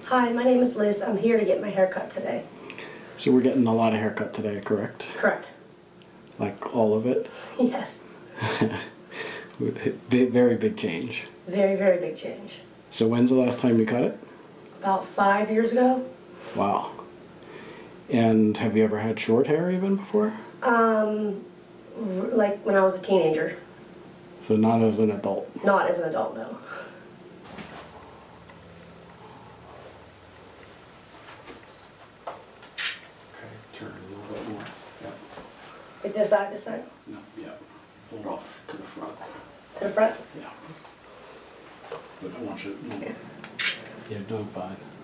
Hi, my name is Liz. I'm here to get my hair cut today. So we're getting a lot of haircut today, correct? Correct. Like all of it? Yes. Very big change. Very, very big change. So when's the last time you cut it? About 5 years ago. Wow. And have you ever had short hair even before? Like when I was a teenager. So not as an adult? Not as an adult, no. Okay, turn a little bit more. Yep. Like this side, this side? No, yeah. Hold off to the front. To the front? Yeah. But I want you to... Yeah, doing fine.